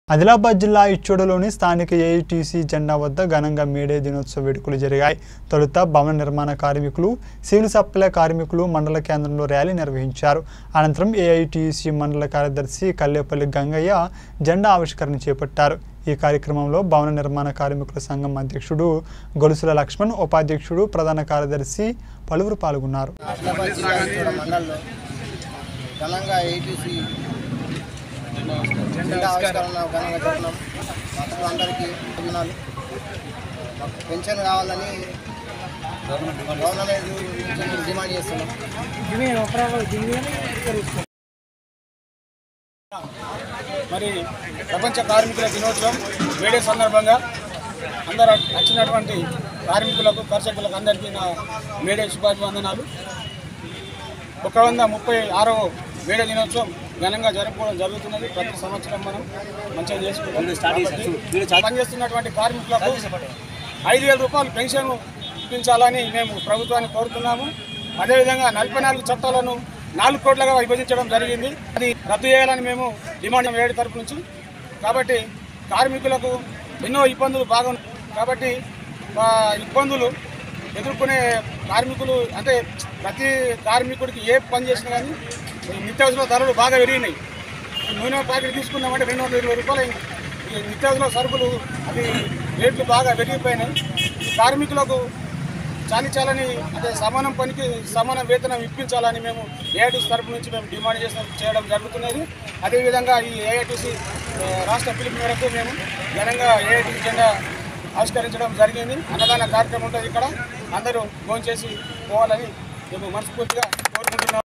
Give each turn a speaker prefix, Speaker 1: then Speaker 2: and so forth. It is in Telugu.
Speaker 1: ఆదిలాబాద్ జిల్లా ఇచ్చోడలోని స్థానిక ఏఐటీసీ జెండా వద్ద ఘనంగా మేడే దినోత్సవ వేడుకలు జరిగాయి. తొలుత భవన నిర్మాణ కార్మికులు, సివిల్ సప్లై కార్మికులు మండల కేంద్రంలో ర్యాలీ నిర్వహించారు. అనంతరం ఏఐటీసీ మండల కార్యదర్శి కల్లేపల్లి గంగయ్య జెండా ఆవిష్కరణ చేపట్టారు. ఈ కార్యక్రమంలో భవన నిర్మాణ కార్మికుల సంఘం అధ్యక్షుడు గొలుసుల లక్ష్మణ్, ఉపాధ్యక్షుడు, ప్రధాన కార్యదర్శి పలువురు పాల్గొన్నారు.
Speaker 2: జెండా ఆవిష్కరణ ఘనంగా జరిగినాం. అందరికీ అభినందనలు. పెన్షన్ కావాలని గవర్నమెంట్ డిమాండ్ చేస్తున్నాం.
Speaker 3: మరి ప్రపంచ కార్మికుల దినోత్సవం మేడే సందర్భంగా అందరూ వచ్చినటువంటి కార్మికులకు, కర్షకులకు అందరికీ నా మేడే శుభాభివందనాలు. 136వ మేడే దినోత్సవం ఘనంగా జరుపుకోవడం జరుగుతున్నది. ప్రతి సంవత్సరం మనం మంచిగా చేసుకుంటాం. పనిచేస్తున్నటువంటి కార్మికులకు 5,000 రూపాయలు పెన్షన్ ఇప్పించాలని మేము ప్రభుత్వాన్ని కోరుతున్నాము. అదేవిధంగా 44 చట్టాలను 4 కోట్లుగా విభజించడం జరిగింది. అది రద్దు చేయాలని మేము డిమాండ్ వేడి తరపు నుంచి. కాబట్టి కార్మికులకు ఎన్నో ఇబ్బందులు బాగున్నాయి. కాబట్టి ఇబ్బందులు ఎదుర్కొనే కార్మికులు అంటే ప్రతి కార్మికుడికి ఏ పని చేసినా కానీ నిత్యావసర ధరలు బాగా పెరిగినాయి. నూనె ప్యాకెట్ తీసుకున్నామంటే 220 రూపాయలు అయింది. ఈ నిత్యావసర సరుకులు అది రేట్లు బాగా పెరిగిపోయినాయి. ఈ కార్మికులకు చాలని అంటే సమానం పనికి సమాన వేతనం ఇప్పించాలని మేము ఏఐటీసీ తరపు నుంచి మేము డిమాండ్ చేయడం జరుగుతున్నది. అదేవిధంగా ఈ ఏఐటీసీ రాష్ట్ర పిలుపు మేరకు మేము ఘనంగా ఏఐటీసీ జెండా ఆవిష్కరించడం జరిగింది. అన్నదాన కార్యక్రమం ఉంటుంది. ఇక్కడ అందరూ భోంచేసి పోవాలని మేము మనస్ఫూర్తిగా కోరుకుంటున్నాం.